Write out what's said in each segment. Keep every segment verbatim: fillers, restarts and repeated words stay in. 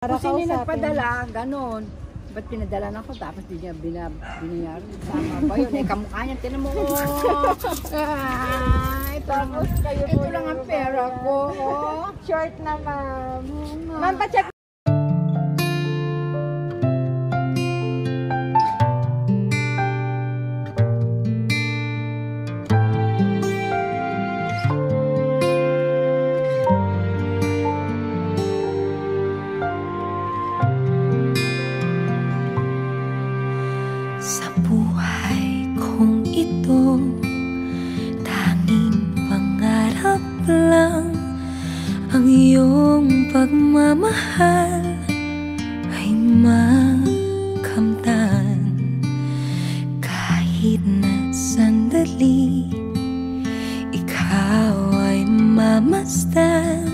Para Kasi hindi kausapin. nagpadala, ganon. Ba't pinadala na ko tapos di niya binab binayaran? Sama ba yun? Eh, kamukha niya, tinan mo. Ay, tapos kayo ito lang ang pera ko. Short na, ma'am. Ma'am, pa-check. Sa buhay kong ito, tanging pangarap lang ang iyong pagmamahal ay makamtan. Kahit na sandali ikaw ay mamasdan,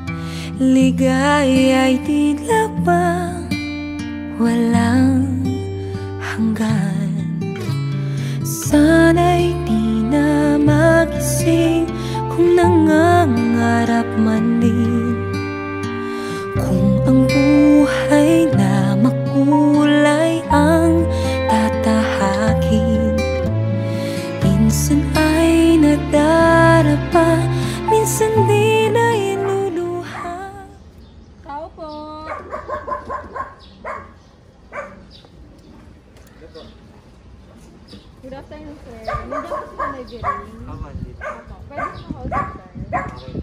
ligaya ay tila bang walang hanggan. Sana'y di na magising kung nangangarap man din, kung ang buhay na makulay ang tatahakin. Minsan ay nadarapa, minsan di na inuluha. Tao po. Good afternoon, sir. Nandiyan po sila nag-ring. Ako, hindi. Opo. Pwede mo makausap, sir. Okay.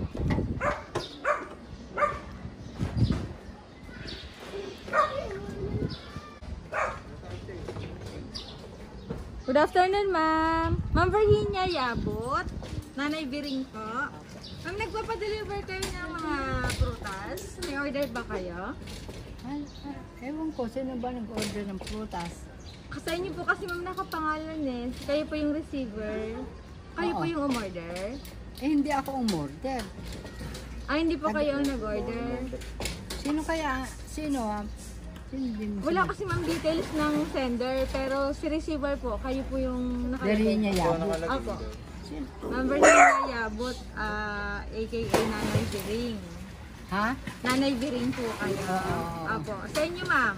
Good afternoon, ma'am. Ma'am Virginia Yabot. Nanay Biring po. Ma'am, nagpapadeliver kayo ng mga prutas? May order ba kayo? Ay, ay, ewan ko, sino ba nag-order ng prutas? Sa inyo po kasi ma'am nakapangalan eh. Kayo po yung receiver. Kayo po Oo. yung umorder. Eh, hindi ako umorder. Ah, hindi po kayo ang nag-order. Sino kaya? Sino ah? Sino din mo Wala sino? kasi ma'am details ng sender, pero si receiver po, kayo po yung Dari niya Ito, yabo. nakalagay Apo. dito. Sino? Ma'am Virginia Yabot, ah, aka Nanay Biring. Ha? Nanay Biring po kayo. Oo. Apo. Sa inyo ma'am,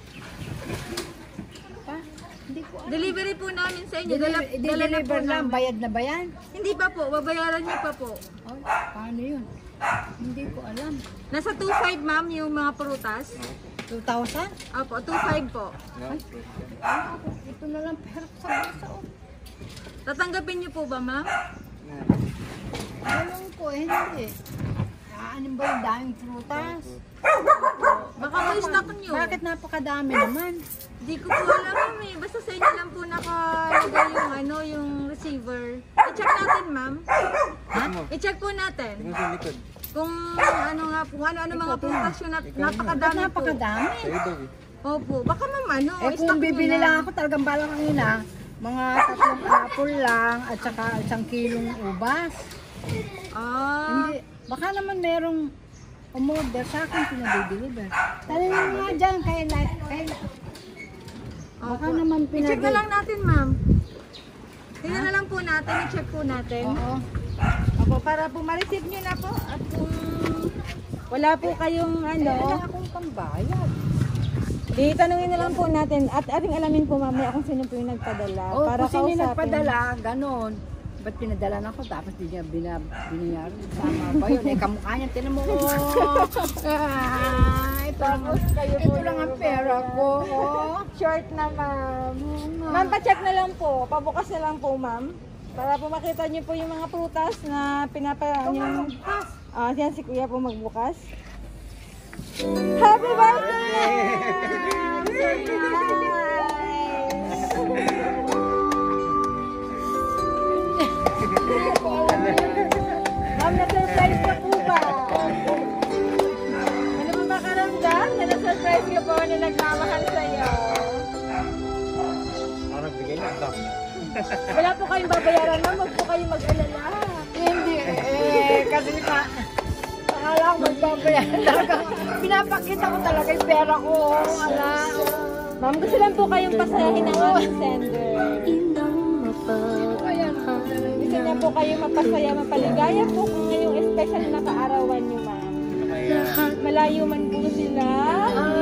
Pa? Hindi ko alam. delivery po namin sa inyo. Dala, Deli- dala na po Deliver lang, namin. bayad na ba yan? Hindi pa po, babayaran niyo pa po. Oh, paano yun? Hindi ko alam. Nasa two five ma'am yung mga prutas. two thousand? Apo, two five po. No? Ah, ito na lang pera ko sa bulsa. Oh. Tatanggapin niyo po ba ma'am? Alam ko eh, hindi. Aanin ba yung daming prutas? Baka may stock niyo. Bakit napakadami naman? Hindi ko po alam ma'am eh. Basta sa inyo lang po nakalagay yung ano, yung receiver. I-check natin ma'am. Ha? I-check po natin. Tingnan sa likod. Kung ano nga po, kung ano-ano mga prutas yun, nat- napakadami po. Napakadami. Sa'yo daw eh. Opo, baka ma'am ano, Eh stock kung niyo bibili na. lang ako talagang balang kanina, mga tatlong apple lang at saka isang kilong ubas. Ah, Hindi, baka naman merong umorder sa akin pinabideliver. Tali na nga dyan, kaya na, kaya na. Baka opo. naman I-check pinabideliver. na lang natin ma'am. Tingnan na lang po natin, i-check po natin. Oo. Opo, para po ma-receive nyo na po. At kung wala po kayong ano, Wala akong pambayad. di tanungin na lang po natin at ating alamin po mamaya kung sino po yung nagpadala. O, para kung sino kausapin. nagpadala, ganon. Ba't pinadala na ko tapos di niya binab binayaran? Sama ba yun? Eh, kamukha niya, tinan mo. Ay, tapos kayo ito lang ang pera ko. Short na ma'am. Ma'am, pa-check na lang po. Pabukas na lang po ma'am. Para po makita niyo po yung mga prutas na pinapa niyo. Ah, yan si kuya po magbukas. Happy birthday! Ma'am, na-surprise ka po ba? Ano ba makaramdam? Na na-surprise ka po na nagmamahal sa'yo? Ako nagbigay ng stock. Wala po kayong babayaran ma'am, wag po kayong mag-alala. Hindi, eh, kasi pa, akala ko magbabayaran talaga. Pinapakita ko talaga yung pera ko. Ala. Ma'am, gusto lang po kayong pasayahin ng aming sender. Ayan. Gusto niya po kayong mapasaya, mapaligaya po kung ngayong special na kaarawan niyo ma'am. Malayo man po sila.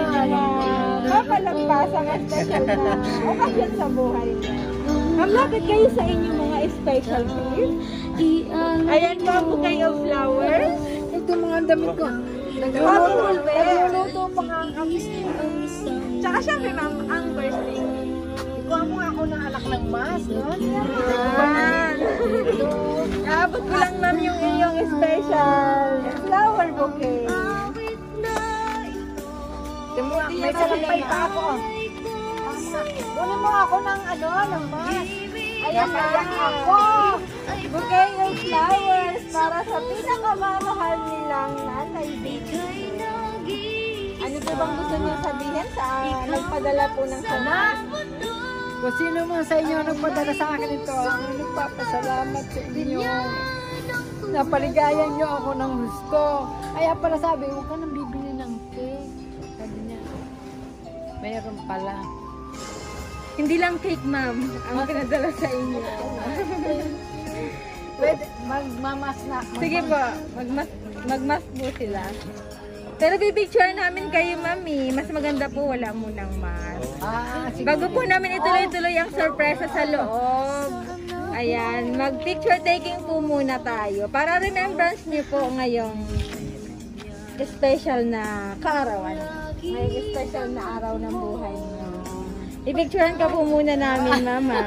karanasan ng special na okasyon sa buhay niya. Ma'am, lapit kayo sa inyong mga specialties. Ayan po po kayo flowers. Ito mga damit ko. Bubble wear. Nagluluto mga amis. Tsaka syempre ma'am, ang birthday. Ikaw mo ako ng anak ng mas, no? Yan. Naabot ko lang ma'am yung inyong special flower bouquet. May salampay pa ako. Kunin mo ako ng ano, ng mas. Ayan, ayan ako. Bouquet of flowers para sa pinakamamahal nilang nanay baby. Ano po bang gusto niyo sabihin sa nagpadala po ng sanak? Kung sino man sa inyo nagpadala sa akin ito, ang nagpapasalamat sa inyo. Napaligayan niyo ako ng gusto. Kaya pala sabi, huwag ka nang bibili ng cake. Sabi niya, mayroon pala. Hindi lang cake ma'am, ang pinadala sa inyo. Pwede, magmamas na. Magmamas. Sige po, magmas, magmas po sila. Pero bibicture namin kayo mami, mas maganda po wala munang mas. Ah, sige. Bago po namin ituloy-tuloy ang sorpresa sa loob. Ayan, mag-picture taking po muna tayo para remembrance niyo po ngayong special na kaarawan. Ngayong special na araw ng buhay niyo. I-picturean ka po muna namin, mama.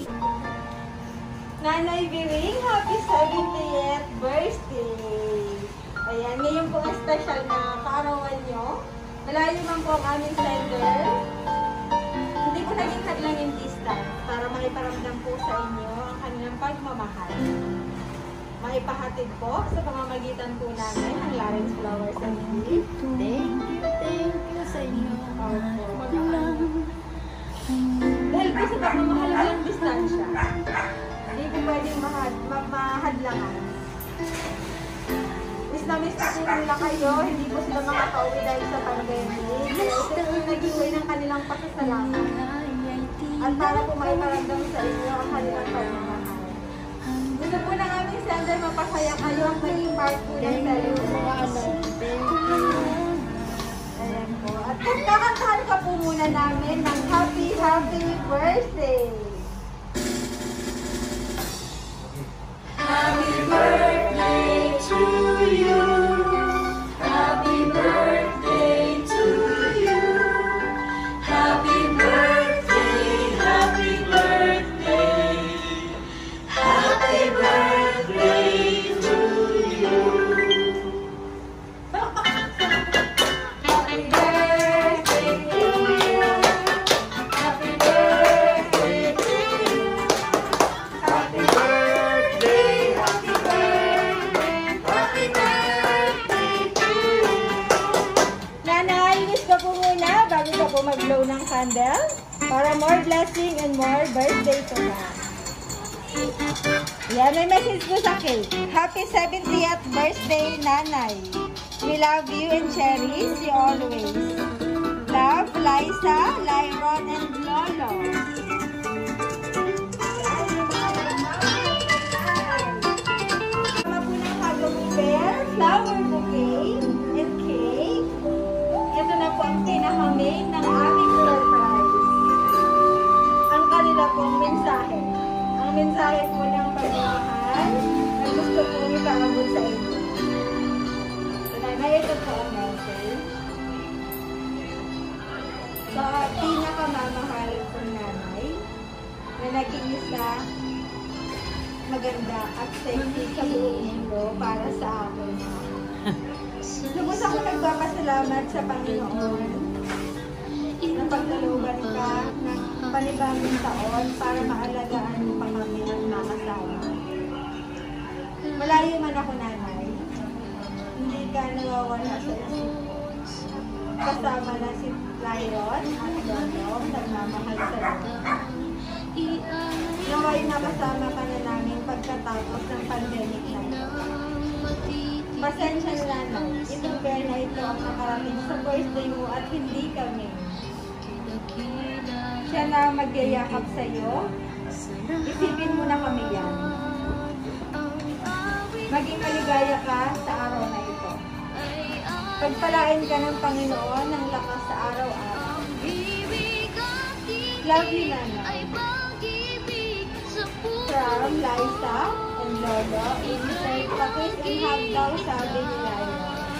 Nanay Biring, happy seventieth birthday! Ayan, ngayon po ang special na kaarawan niyo. Malayo man po ang aming sender. Hindi po naging hadlang yung distance para maiparamdam po sa inyo ang kanilang pagmamahal. Maipahatid po sa pamamagitan po namin ang Lawrence Flowers and Gift. Thank you, thank you sa inyo. Dahil po sa pagmamahal ng distansya, hindi po pwedeng mahad, ma- mahadlangan. Miss na miss po nila kayo, hindi po sila makakauwi dahil sa pandemic. Kaya ito po yung naging way ng kanilang pasasalamat. At para po maiparamdam sa inyo ang kanilang pagmamahal. Gusto po ng aming sender mapasaya kayo ang maging part po ng celebration. Ayan po. At kakantahan ka po muna namin ng happy, happy birthday! Happy birthday to you! Happy birthday to you! Happy birthday, happy birthday! Happy birthday to you! Happy birthday to you! Happy birthday to you! Happy birthday, happy birthday, happy birthday to you! Nanay, wish ka po muna bago ka po mag-blow ng candle para more blessing and more birthday to come. Yan, may message po sa cake. Happy seventieth birthday, Nanay. We love you and cherish you always. Love, Liza, Lyron, and Lolo. Tama po ng Halloween bear, flower bouquet, and cake. Ito na po ang pinaka-main ng aming surprise. Ang kanila pong mensahe. Ang mensahe po ng pagmamahal na gusto po ikaabot sa inyo. So, nanay, ito po ang message. Sa pinakamamahal kong nanay, na naging isa maganda at sexy sa buong mundo para sa akin. Lubos ako nagpapasalamat sa Panginoon na paglaluban ka ng panibagong taon para maalagaan mo pa kami ng nakasama. Malayo man ako, nanay, hindi ka nawawala sa isip ko. Kasama na si Lyron at Dondong, nagmamahal sa iyo. Naway nakasama ka na namin pagkatapos ng pandemic na ito. Pasensya na, nanay, itong bear na ito ang nakarating sa birthday mo at hindi kami. Siya na magyayakap sa iyo. Isipin mo na kami yan. Maging maligaya ka sa araw na ito. Pagpalain ka ng Panginoon ng lakas sa araw-araw. Love you, Nanay. From Liza and Lolo. Insert pakis and hug daw, sabi ni Lyra.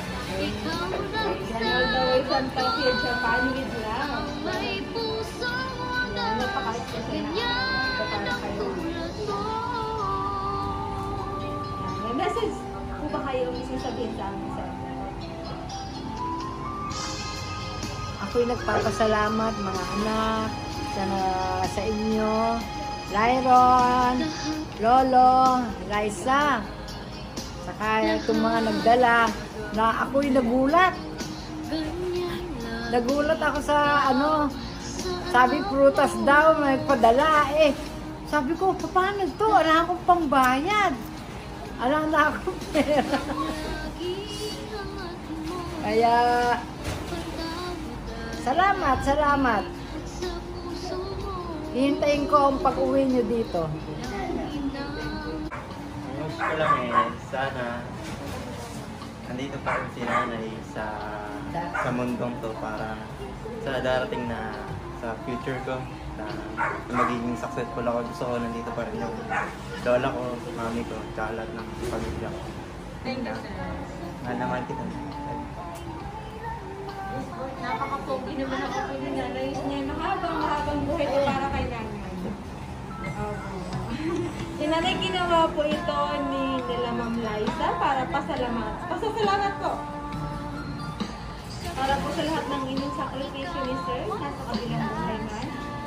Yan, all the way from Tokyo, Japan with love. Yan, napaka-special na ito para kayo. Yan, may message po ba kayo gusto sabihin sa amin, sir? Ako'y nagpapasalamat mga anak sa, sa inyo, Lyron, Lolo, Liza, saka itong mga nagdala na ako'y nagulat. Nagulat ako sa ano, sabi prutas daw, may padala eh. Sabi ko, paano to? Wala akong pambayad. Wala na akong pera. Kaya, salamat, salamat. Hihintayin ko ang pag-uwi nyo dito. Ang wish ko lang eh, sana nandito pa rin si nanay sa, sa mundong to para sa darating na sa future ko na, na magiging successful ako. Gusto ko nandito pa rin yung lola ko, mami ko, tsaka lahat ng pamilya ko. Thank you, sir. Mahal naman kita. Napaka-pogi naman ako po ni Nanay. Niya, mahabang, mahabang buhay ito para kay Nanay. Opo. Si Nanay, ginawa po ito ni nila Ma'am Liza para pasalamat. Pasasalamat po. Para po sa lahat ng inyong sakripisyo ni Sir, nasa kabilang buhay man.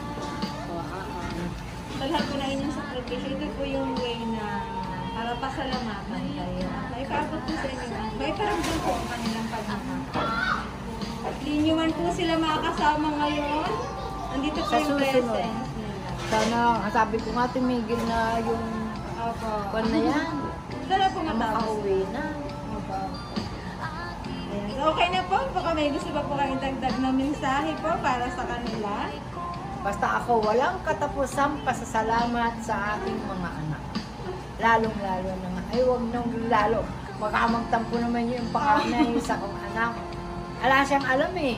Sa lahat po na inyong sakripisyo, ito po yung way na para pasalamatan kayo. May paabot po sa inyo. May paramdam po ang kanilang pagmamahal. At di nyo man po sila makakasama ngayon. Nandito po Sa yung susunod. presence nila. Sana, sabi ko nga, tumigil na yung Opo. kwan na yan. Sana po matapos. Makauwi na. Opo. Ayan. So, okay na po. Baka may gusto pa po kayong dagdag na mensahe po para sa kanila. Basta ako, walang katapusang pasasalamat sa aking mga anak. Lalong-lalo naman. Ay, huwag nang lalo. Makamagtampo naman yung panganay sa kong anak. Wala siyang alam eh.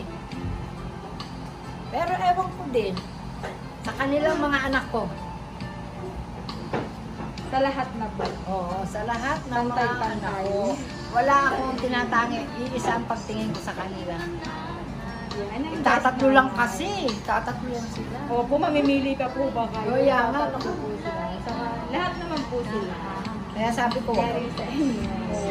Pero ewan ko din. Sa kanilang mga anak ko. Sa lahat na po. Oo, sa lahat ng mga Pantay-pantay. anak ko. Wala akong tinatangi. Iisa ang pagtingin ko sa kanila. Yan ang Tatatlo lang kasi. Tatatlo lang sila. Opo, mamimili pa po ba kayo? Kaya nga, Dapat po po sila. Sa lahat naman po sila. Kaya sabi ko, Galing sa inyo.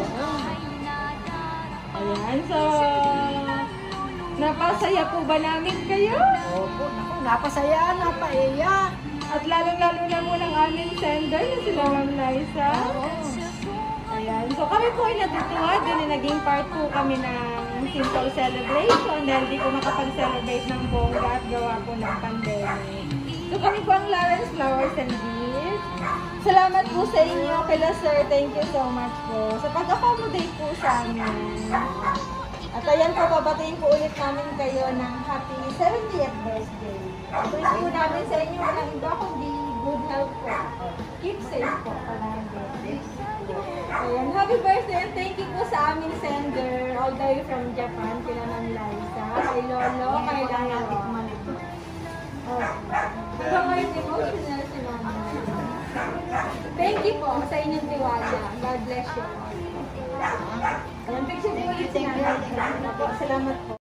Ayan, so napasaya po ba namin kayo? opo, naku, napasaya, napaiyak. At lalong-lalo na mo ng aming sender na sila Ma'am Liza. Ayan, so kami po ay natutuwa din na naging part po kami ng simple celebration dahil di ko makapag-celebrate ng bongga at gawa po ng pandemic. So kami po ang Lawrence Flowers and Bees. Salamat po sa inyo, kila sir. Thank you so much po sa pag-accommodate po sa amin. At ayan po, pabatiin po ulit namin kayo ng happy seventieth birthday. Wish po namin sa inyo walang iba kundi good health po. Keep safe po palagi. Ayan, happy birthday and thank you po sa aming sender all the way from Japan, kina Ma'am Liza, kay Lolo, kay Lyra. Oh. Ito ngayon emotional si Mama. Thank you po sa inyong tiwala. God bless you. Ayan, picture po ulit si Nanay. Salamat po.